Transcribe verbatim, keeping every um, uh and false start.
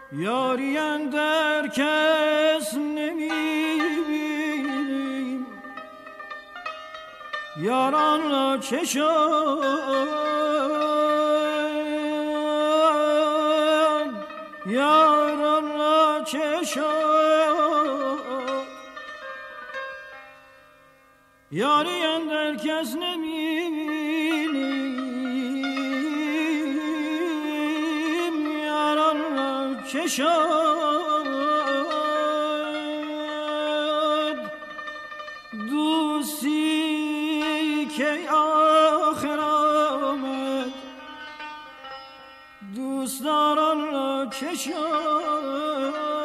یاری اندر کس نمیبینیم یاران را چه شد یاران را چه شد یاری اندر کس نمیبینیم یاران را چه شد دوستی که آخر آمد دوستداران را چه شد